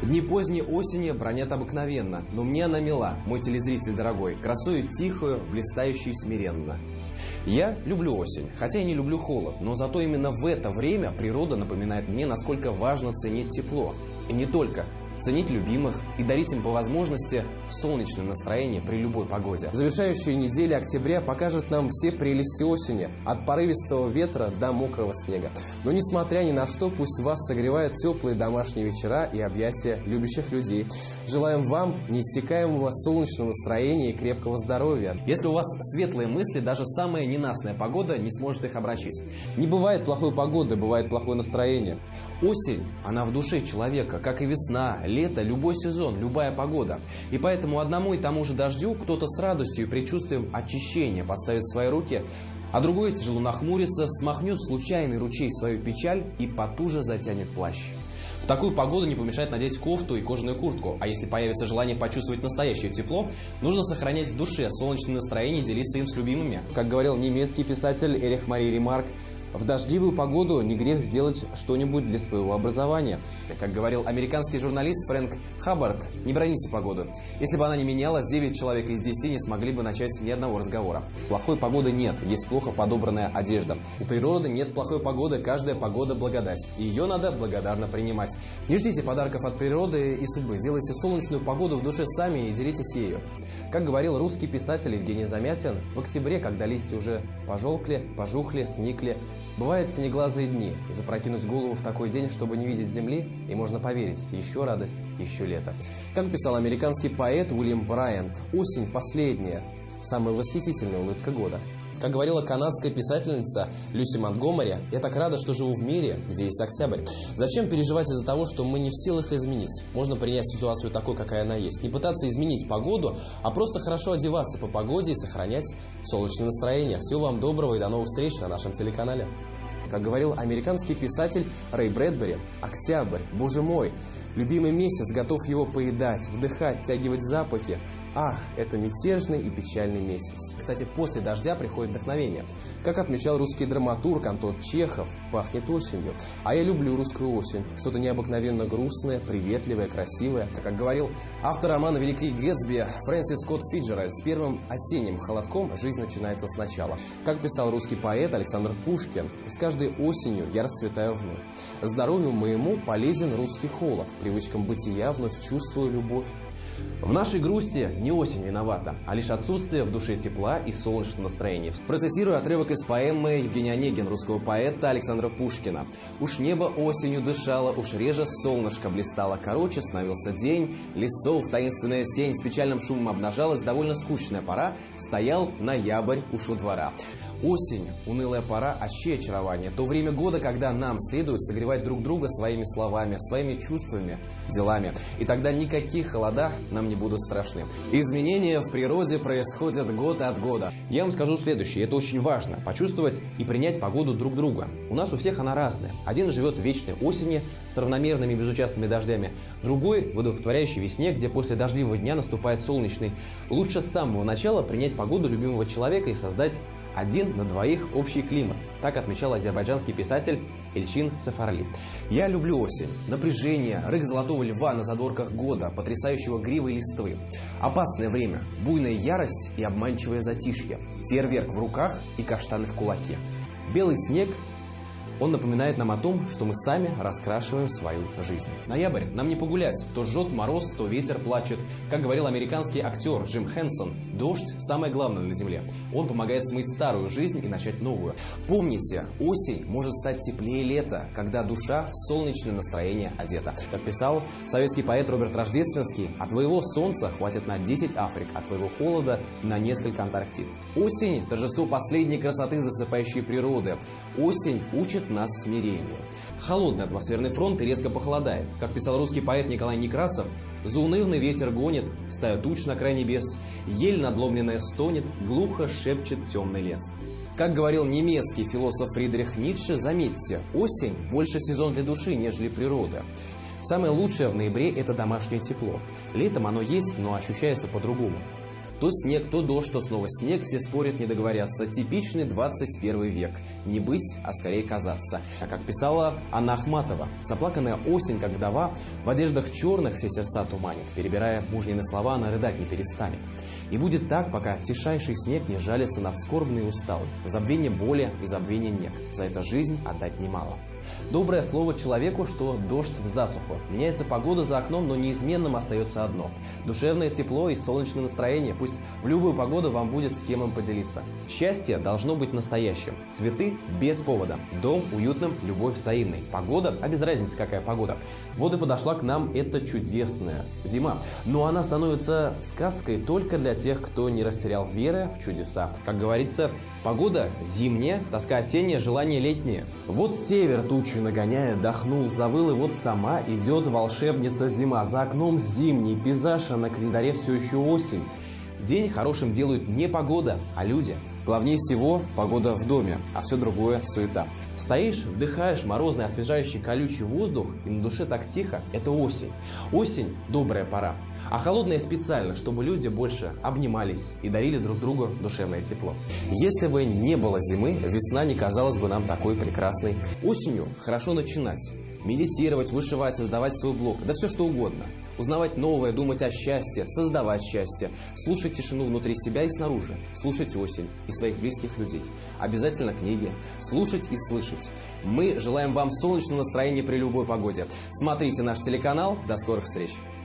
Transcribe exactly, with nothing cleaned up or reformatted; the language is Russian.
Дни поздней осени бронят обыкновенно, но мне она мила, мой телезритель дорогой, красою тихую, блистающую смиренно. Я люблю осень, хотя и не люблю холод, но зато именно в это время природа напоминает мне, насколько важно ценить тепло. И не только. Ценить любимых и дарить им по возможности солнечное настроение при любой погоде. Завершающая неделя октября покажет нам все прелести осени, от порывистого ветра до мокрого снега. Но несмотря ни на что, пусть вас согревают теплые домашние вечера и объятия любящих людей. Желаем вам неиссякаемого солнечного настроения и крепкого здоровья. Если у вас светлые мысли, даже самая ненастная погода не сможет их омрачить. Не бывает плохой погоды, бывает плохое настроение. Осень, она в душе человека, как и весна, лето, любой сезон, любая погода. И поэтому одному и тому же дождю кто-то с радостью и предчувствием очищения подставит свои руки, а другой тяжело нахмурится, смахнет случайный ручей свою печаль и потуже затянет плащ. В такую погоду не помешает надеть кофту и кожаную куртку, а если появится желание почувствовать настоящее тепло, нужно сохранять в душе солнечное настроение и делиться им с любимыми. Как говорил немецкий писатель Эрих Мария Ремарк, в дождливую погоду не грех сделать что-нибудь для своего образования. Как говорил американский журналист Фрэнк Хаббард, не броните погоду. Если бы она не менялась, девять человек из десяти не смогли бы начать ни одного разговора. Плохой погоды нет, есть плохо подобранная одежда. У природы нет плохой погоды, каждая погода благодать. И ее надо благодарно принимать. Не ждите подарков от природы и судьбы, делайте солнечную погоду в душе сами и делитесь ею. Как говорил русский писатель Евгений Замятин, в октябре, когда листья уже пожелкли, пожухли, сникли, бывают синеглазые дни. Запрокинуть голову в такой день, чтобы не видеть земли, и можно поверить, еще радость, еще лето. Как писал американский поэт Уильям Брайант, осень последняя, самая восхитительная улыбка года. Как говорила канадская писательница Люси Монтгомери, я так рада, что живу в мире, где есть октябрь. Зачем переживать из-за того, что мы не в силах изменить? Можно принять ситуацию такой, какая она есть. Не пытаться изменить погоду, а просто хорошо одеваться по погоде и сохранять солнечное настроение. Всего вам доброго и до новых встреч на нашем телеканале. Как говорил американский писатель Рэй Брэдбери, октябрь, боже мой, любимый месяц, готов его поедать, вдыхать, втягивать запахи. Ах, это мятежный и печальный месяц. Кстати, после дождя приходит вдохновение. Как отмечал русский драматург Антон Чехов, пахнет осенью. А я люблю русскую осень. Что-то необыкновенно грустное, приветливое, красивое. Как говорил автор романа «Великий Гэтсби» Фрэнсис Скотт Фиджеральд, с первым осенним холодком жизнь начинается сначала. Как писал русский поэт Александр Пушкин, с каждой осенью я расцветаю вновь. Здоровью моему полезен русский холод. Привычкам бытия вновь чувствую любовь. В нашей грусти не осень виновата, а лишь отсутствие в душе тепла и солнечного настроения. Процитирую отрывок из поэмы Евгения Онегина русского поэта Александра Пушкина. «Уж небо осенью дышало, уж реже солнышко блистало, короче становился день, лесов таинственная сень с печальным шумом обнажалась, довольно скучная пора, стоял ноябрь уж у двора». Осень, унылая пора, аще очарование. То время года, когда нам следует согревать друг друга своими словами, своими чувствами, делами. И тогда никакие холода нам не будут страшны. Изменения в природе происходят год от года. Я вам скажу следующее, это очень важно. Почувствовать и принять погоду друг друга. У нас у всех она разная. Один живет в вечной осени с равномерными безучастными дождями. Другой в удовлетворяющей весне, где после дождливого дня наступает солнечный. Лучше с самого начала принять погоду любимого человека и создать один на двоих общий климат. Так отмечал азербайджанский писатель Эльчин Сафарли. Я люблю осень. Напряжение, рык золотого льва на задворках года, потрясающего гривой листвы. Опасное время, буйная ярость и обманчивое затишье. Фейерверк в руках и каштаны в кулаке. Белый снег, он напоминает нам о том, что мы сами раскрашиваем свою жизнь. Ноябрь нам не погулять. То жжет мороз, то ветер плачет. Как говорил американский актер Джим Хэнсон, дождь – самое главное на земле. Он помогает смыть старую жизнь и начать новую. Помните, осень может стать теплее лета, когда душа в солнечное настроение одета. Как писал советский поэт Роберт Рождественский, от твоего солнца хватит на десять Африк, от твоего холода на несколько Антарктид. Осень – торжество последней красоты засыпающей природы. Осень учит нас смирению. Холодный атмосферный фронт и резко похолодает. Как писал русский поэт Николай Некрасов, заунывный ветер гонит, стая туч на край небес, ель надломленная стонет, глухо шепчет темный лес. Как говорил немецкий философ Фридрих Ницше, заметьте, осень больше сезон для души, нежели природа. Самое лучшее в ноябре – это домашнее тепло. Летом оно есть, но ощущается по-другому. То снег, то дождь, то снова снег, все спорят, не договорятся. Типичный двадцать первый век. Не быть, а скорее казаться. А как писала Анна Ахматова, заплаканная осень, как вдова, в одеждах черных все сердца туманит, перебирая мужнины слова, она рыдать не перестанет. И будет так, пока тишайший снег не жалится над скорбной и усталой. Забвение боли и забвение нег. За это жизнь отдать немало. Доброе слово человеку, что дождь в засуху. Меняется погода за окном, но неизменным остается одно. Душевное тепло и солнечное настроение. Пусть в любую погоду вам будет с кем им поделиться. Счастье должно быть настоящим. Цветы без повода. Дом уютным, любовь взаимной. Погода, а без разницы какая погода. Вот и подошла к нам эта чудесная зима. Но она становится сказкой только для тех, кто не растерял веры в чудеса. Как говорится, погода зимняя, тоска осенняя, желание летнее. Вот север тучи нагоняя, дохнул, завыл, и вот сама идет волшебница зима. За окном зимний пейзаж, а на календаре все еще осень. День хорошим делают не погода, а люди. Главнее всего погода в доме, а все другое суета. Стоишь, вдыхаешь морозный, освежающий, колючий воздух, и на душе так тихо. Это осень. Осень – добрая пора. А холодная специально, чтобы люди больше обнимались и дарили друг другу душевное тепло. Если бы не было зимы, весна не казалась бы нам такой прекрасной. Осенью хорошо начинать. Медитировать, вышивать, создавать свой блог. Да все что угодно. Узнавать новое, думать о счастье, создавать счастье. Слушать тишину внутри себя и снаружи. Слушать осень и своих близких людей. Обязательно книги. Слушать и слышать. Мы желаем вам солнечного настроения при любой погоде. Смотрите наш телеканал. До скорых встреч!